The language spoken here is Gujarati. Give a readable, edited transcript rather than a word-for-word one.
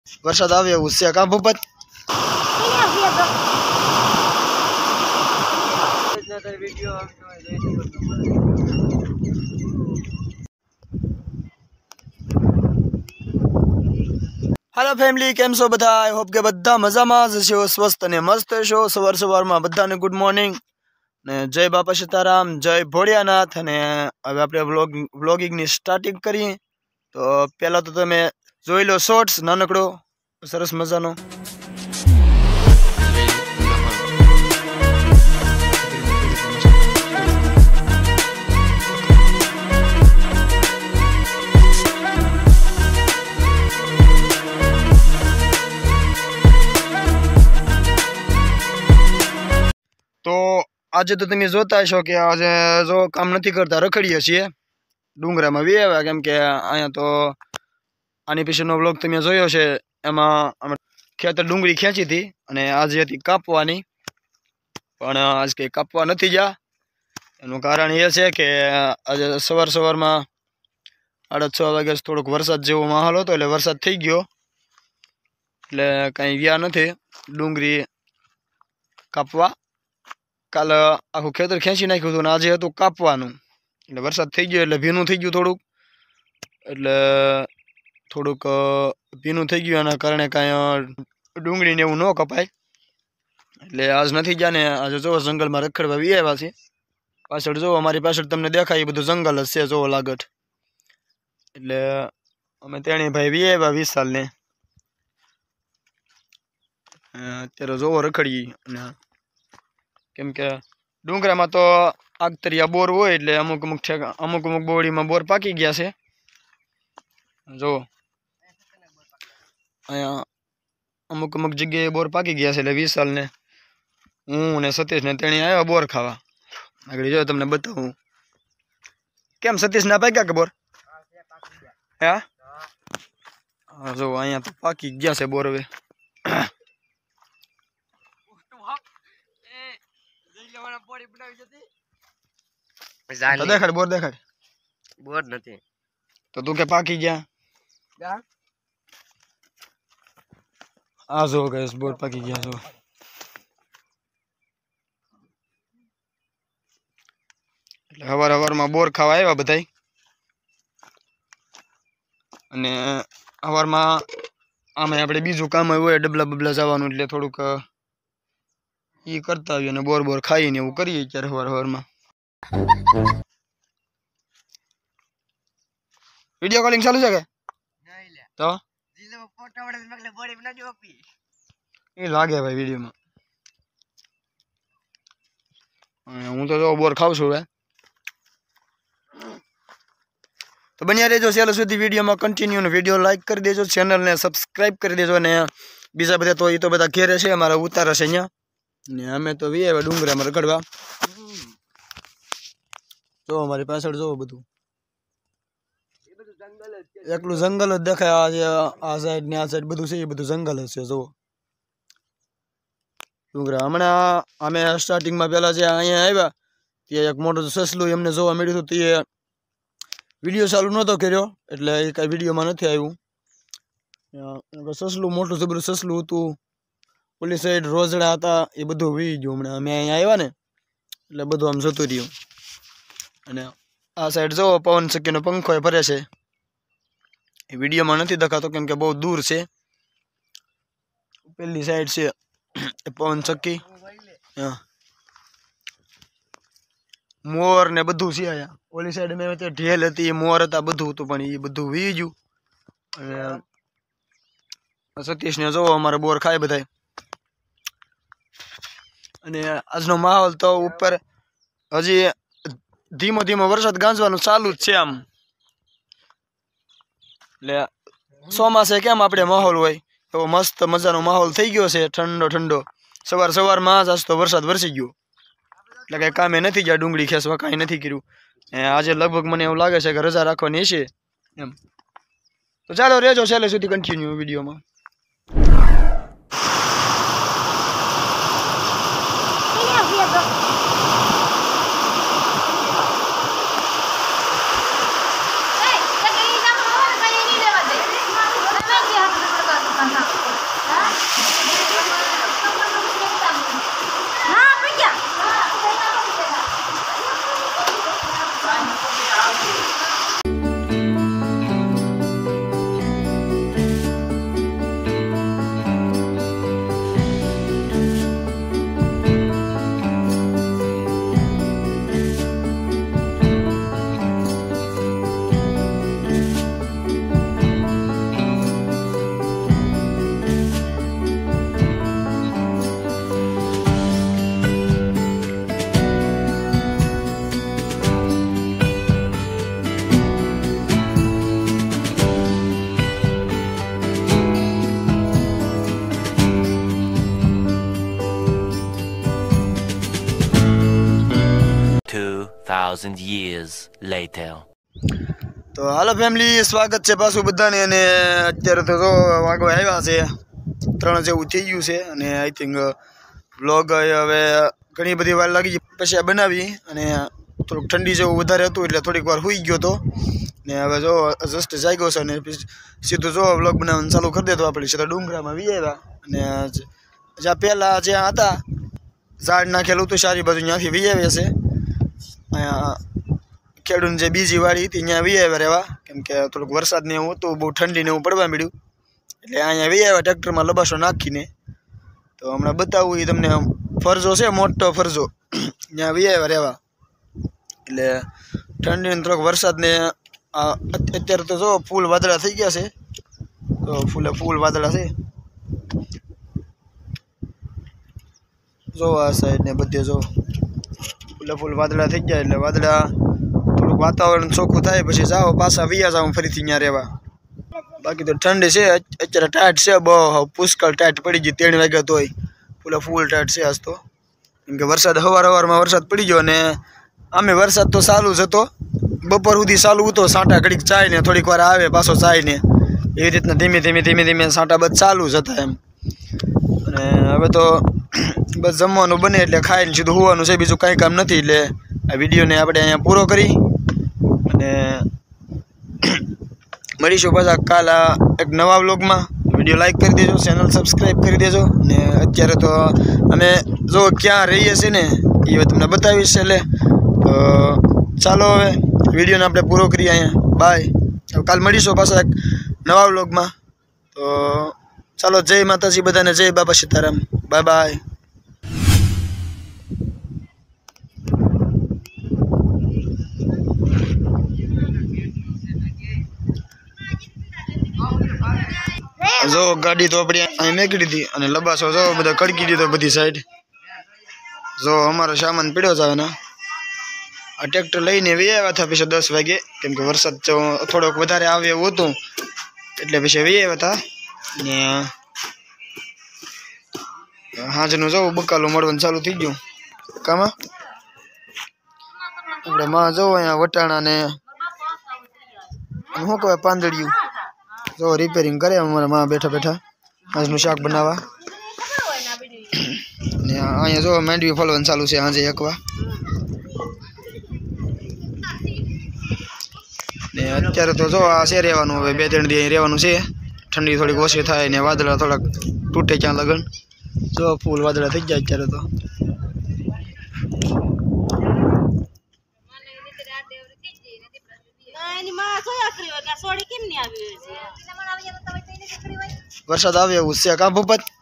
વરસાદ આવે એવું છે કા ભૂપત? हेलो फैमिली, केम छो बधा? आई होप के बधा मजामां ज छो, स्वस्थ ने मस्त छो। सवार सवाરમાં બધાને ગુડ મોર્નિંગ ને જય બાપા સીતારામ, જય ભોળિયાનાથ। અને હવે આપણે વ્લોગિંગની સ્ટાર્ટિંગ કરીએ। તો પહેલા તો તમે જોઈ લો શોર્ટ્સ નાનકડો સરસ મજાનો। तो आज तो તમે જોતા છો કે આજે જો કામ નથી કરતા, રખડીએ છીએ ડુંગરામાં વેવા, કેમ કે અહીંયા તો આની પછીનો વ્લોગ તમે જોયો છે, એમાં અમે ખેતર ડુંગળી ખેંચી હતી અને આજે હતી કાપવાની, પણ આજ કંઈ કાપવા નથી ગયા। એનું કારણ એ છે કે આજે સવારમાં 6:30 વાગે થોડોક વરસાદ જેવો માહોલ હતો, એટલે વરસાદ થઈ ગયો, એટલે કાંઈ ગયા નથી ડુંગળી કાપવા। કાલે આખું ખેતર ખેંચી નાખ્યું હતું ને આજે હતું કાપવાનું, એટલે વરસાદ થઈ ગયો એટલે ભીનું થઈ ગયું થોડુંક ભીનું થઈ ગયું, એના કારણે કાંઈ ડુંગળીને એવું ન કપાય, એટલે આજ નથી ગયા ને આજે જો જંગલમાં રખડવા વી આવ્યા છે। પાછળ જો અમારી પાછળ તમને દેખાય એ બધું જંગલ જ છે, જો લાગટ, એટલે અમે તેણે ભાઈ વી આવ્યા વિશાલને, અત્યારે જોવો રખડીએ। અને કેમ કે ડુંગરામાં તો આગતરિયા બોર હોય, એટલે અમુક બોડીમાં બોર પાકી ગયા છે। જો અહીંયા અમુક જગ્યાએ બોર પાકી ગયા છે, એટલે વિશાલને હું ને સતીશને તેણે આવ્યા બોર ખાવા। આગળ જો તમને બતાવું કેમ સતીશ ના પાક્યા કે બોર? હા, જો અહીંયા તો પાકી ગયા છે બોર। હવે દેખાડ બોર, દેખાડ બોર નથી તો તું કે પાકી ગયા? આ જો ગાઈસ બોર પાકી ગયા છો, એટલે હવારમાં બોર ખાવા આવ્યા બધાય, અને હવારમાં આમે આપણે બીજું કામ હોય ડબલા બબલા જવાનું, એટલે થોડુંક ઈ કરતા આવીએ અને બોર ખાઈને એવું કરીએ ત્યારે હવારમાં। વિડિયો કોલિંગ ચાલુ છે કે? તો એ લાગે ભાઈ વિડીયોમાં। હું તો જો બોર ખાઉં છું હવે, તો બન્યા રહેજો છેલ્લે સુધી વિડીયોમાં કન્ટિન્યુ, ને વિડીયો લાઈક કરી દેજો, ચેનલને સબસ્ક્રાઈબ કરી દેજો, અને બીજા બધા તો એ તો બધા ઘેરે છે, અમારા ઉતારે છે અહીંયા, ને અમે તો વી આવ્યા ડુંગરામાં રખડવા। જો અમારી પાછળ જો બધું એકલું જંગલ જ દેખાય, આ સાઈડ ને આ સાઈડ બધું છે, એ બધું જંગલ જ છે। જો ડુંગરા હમણાં અમે સ્ટાર્ટિંગમાં પહેલા જે અહીંયા આવ્યા ત્યાં એક મોટું સસલું એમને જોવા મળ્યું હતું, તે વિડીયો ચાલુ નહોતો કર્યો, એટલે એ કાંઈ વિડીયોમાં નથી આવ્યું। સસલું મોટું જબરું સસલું હતું, ઓલી સાઈડ રોજડા હતા, એ બધું વી ગયું। હમણાં અમે અહીંયા આવ્યા ને એટલે બધું આમ જતું રહ્યું, અને આ સાઈડ જો પવન ચક્કીનો પંખો એ ભરે છે, એ વિડીયોમાં નથી દેખાતો કેમ કે બહુ દૂર છે। પેલી સાઈડ છે એ પવન ચક્કી, મોર ને બધું છે અહીંયા। ઓલી સાઈડ મેં ઢેલ હતી, મોર હતા, બધું હતું, પણ એ બધું વી ગયું। અને સતીશને જોવો અમારે બોર ખાય બધાય, અને આજનો માહોલ તો ઉપર હજી ધીમો ધીમો વરસાદ ગાંજવાનું ચાલુ જ છે આમ, એટલે ચોમાસે કેમ આપણે માહોલ હોય એવો મસ્ત મજાનો માહોલ થઈ ગયો છે, ઠંડો ઠંડો। સવારમાં આજ તો વરસાદ વરસી ગયો, એટલે કઈ કામે નથી ગયા, ડુંગળી ખેંચવા કાંઈ નથી કર્યું। આજે લગભગ મને એવું લાગે છે કે રજા રાખવાની છે એમ। તો ચાલો રહેજો છેલ્લે સુધી કન્ટિન્યુ વિડીયોમાં। 2,000 years later. તો હાલો ફેમિલી, સ્વાગત છે પાછું બધાને. અને અત્યારે તો જો વાગવા આવ્યા છે 3 જેવું થઈ ગયું છે. અને આઈ થિંક વ્લોગ હવે ઘણી બધી વાર લાગી પછી આ બનાવી. અને થોડુંક ઠંડી જેવું વધારે હતું એટલે થોડીક વાર સૂઈ ગયો હતો. ને હવે જો જસ્ટ જાગ્યો છે ને સીધું જો વ્લોગ બનાવવાનું ચાલુ કરી દેતો. આપણે સીધા ડુંગરામાં વી આવ્યા. અને જ્યાં પહેલાં જ્યાં હતા ઝાડ નાખેલું હતું સારી બાજુ ત્યાંથી વી આવ્યા છે. અહીંયા ખેડૂને જે બીજી વાડી હતી ત્યાં વી આવ્યા રહેવા, કેમ કે થોડુંક વરસાદ ને એવું હતું, બહુ ઠંડી ને એવું પડવા મળ્યું એટલે અહીંયા વી આવ્યા ટ્રેક્ટરમાં લબાસો નાખીને. તો હમણાં બતાવું એ તમને ફરજો છે, મોટો ફરજો, ત્યાં વી આવ્યા રહેવા. એટલે ઠંડી ને થોડોક વરસાદને અત્યારે તો જો ફૂલ વાદળા થઈ ગયા છે. તો ફૂલ વાદળા છે જો આ સાઈડ ને બધે જો ફૂલ વાદળા થઈ ગયા. એટલે વાદળા થોડુંક વાતાવરણ ચોખ્ખું થાય પછી જાઓ પાછા વિયા જાઉં ફરીથી ત્યાં રહેવા. બાકી તો ઠંડી છે અત્યારે, ટાઈટ છે બહુ, પુષ્કળ ટાઈટ પડી ગઈ 3 વાગ્યા તોય ફૂલ ટાઈટ છે આજ તો. કેમ કે વરસાદ સવારમાં વરસાદ પડી ગયો. અને આમે વરસાદ તો ચાલુ જ હતો, બપોર સુધી ચાલુ હતો. સાંટા ઘડીક ચાય ને થોડીક વાર આવે પાછો ચાય ને એવી રીતના ધીમે સાંટા બધ ચાલુ જ હતા એમ. અને હવે તો બસ જમવાનું બને એટલે ખાઈને સીધું હોવાનું છે, બીજું કાંઈ કામ નથી. એટલે આ વિડીયોને આપણે અહીંયા પૂરો કરી અને મળીશું પાછા કાલ એક નવા વ્લોગમાં. વિડીયો લાઈક કરી દેજો, ચેનલ સબસ્ક્રાઈબ કરી દેજો. ને અત્યારે તો અમે જો ક્યાં રહીએ છીએ ને એ તમને બતાવીશ. એટલે તો ચાલો હવે વિડીયોને આપણે પૂરો કરીએ અહીંયા. બાય. કાલ મળીશું પાછા એક નવા વ્લોગમાં. તો ચાલો, જય માતાજી બધાને, જય બાબા સીતારામ. Bye bye. જો ગાડી તો આપણે અહીં મેકી દીધી અને લબાસો જો બધા કડકી દીધો બધી સાઈડ. જો અમારો સામાન પીડ્યો છે ને આ ટ્રેક્ટર લઈને વી આવ્યા હતા પછી 10 વાગે, કેમ કે વરસાદ થોડોક વધારે આવે એવું હતું એટલે પછી વી આવ્યા હતા. ને હાજનું જવું બકાલું મળવાનું ચાલુ થઈ ગયું. કામાં આપણે માં જવું અહીંયા વટાણા ને શું કહેવાય પાંદડિયું જો રિપેરિંગ કરે અમારા માં બેઠા આજનું શાક બનાવવા. ને અહીંયા જો માંડવી ફળવાનું ચાલુ છે સાંજે એકવા. ને અત્યારે તો જો આ છે રહેવાનું, હવે 2-3 દી અહીં રહેવાનું છે. ઠંડી થોડીક ઓછી થાય ને વાદળા થોડાક તૂટે ક્યાં લગન. જો ફૂલ વાદળા થઈ જાય અત્યારે તો. વરસાદ આવે એવું છે કા ભૂપત?